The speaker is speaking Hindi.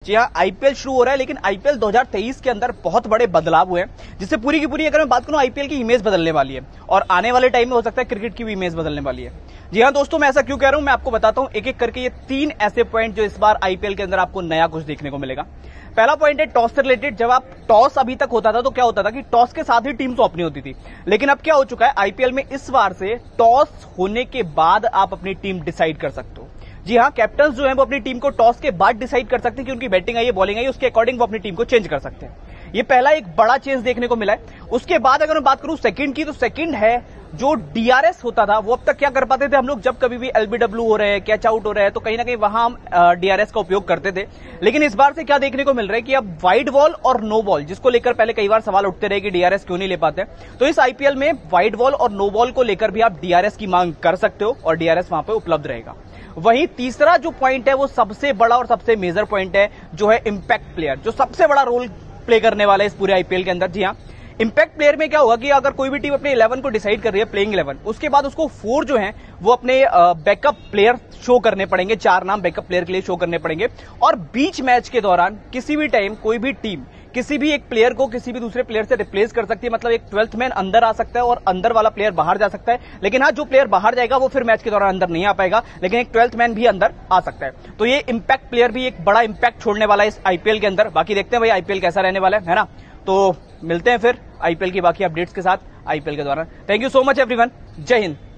जी हाँ, आईपीएल शुरू हो रहा है, लेकिन आईपीएल 2023 के अंदर बहुत बड़े बदलाव हुए हैं, जिससे पूरी की पूरी अगर मैं बात करूं आईपीएल की इमेज बदलने वाली है और आने वाले टाइम में हो सकता है क्रिकेट की भी इमेज बदलने वाली है। जी हाँ दोस्तों, मैं ऐसा क्यों कह रहा हूं, मैं आपको बताता हूं एक एक करके ये 3 ऐसे पॉइंट जो इस बार आईपीएल के अंदर आपको नया कुछ देखने को मिलेगा। पहला पॉइंट है टॉस से रिलेटेड। जब आप टॉस अभी तक होता था तो क्या होता था कि टॉस के साथ ही टीम सौंपनी होती थी, लेकिन अब क्या हो चुका है आईपीएल में इस बार से टॉस होने के बाद आप अपनी टीम डिसाइड कर सकते हो। जी हाँ, कैप्टन जो है वो अपनी टीम को टॉस के बाद डिसाइड कर सकते हैं कि उनकी बैटिंग आई है, बॉलिंग आई है, उसके अकॉर्डिंग वो अपनी टीम को चेंज कर सकते हैं। ये पहला एक बड़ा चेंज देखने को मिला है। उसके बाद अगर मैं बात करूं सेकंड की, तो सेकंड है जो डीआरएस होता था, वो अब तक क्या कर पाते थे हम लोग, जब कभी भी एलबीडब्ल्यू हो रहे हैं, कैच आउट हो रहे हैं, तो कहीं ना कहीं वहां हम डीआरएस का उपयोग करते थे। लेकिन इस बार से क्या देखने को मिल रहा है कि अब वाइड बॉल और नो बॉल, जिसको लेकर पहले कई बार सवाल उठते रहे कि डीआरएस क्यों नहीं ले पाते, तो इस आईपीएल में वाइड बॉल और नो बॉल को लेकर भी आप डीआरएस की मांग कर सकते हो और डीआरएस वहां पर उपलब्ध रहेगा। वहीं तीसरा जो पॉइंट है वो सबसे बड़ा और सबसे मेजर पॉइंट है, जो है इंपैक्ट प्लेयर, जो सबसे बड़ा रोल प्ले करने वाला है इस पूरे आईपीएल के अंदर। जी हाँ, इंपैक्ट प्लेयर में क्या होगा कि अगर कोई भी टीम अपने 11 को डिसाइड कर रही है, प्लेइंग 11, उसके बाद उसको 4 जो है वो अपने बैकअप प्लेयर शो करने पड़ेंगे, 4 नाम बैकअप प्लेयर के लिए शो करने पड़ेंगे। और बीच मैच के दौरान किसी भी टाइम कोई भी टीम किसी भी एक प्लेयर को किसी भी दूसरे प्लेयर से रिप्लेस कर सकती है, मतलब एक 12th मैन अंदर आ सकता है और अंदर वाला प्लेयर बाहर जा सकता है। लेकिन हाँ, जो प्लेयर बाहर जाएगा वो फिर मैच के दौरान अंदर नहीं आ पाएगा, लेकिन एक 12th मैन भी अंदर आ सकता है। तो ये इंपैक्ट प्लेयर भी एक बड़ा इंपैक्ट छोड़ने वाला है इस आईपीएल के अंदर। बाकी देखते हैं भाई आईपीएल कैसा रहने वाला है ना। तो मिलते हैं फिर आईपीएल की बाकी अपडेट्स के साथ आईपीएल के दौरान। Thank you so much everyone, Jai Hind.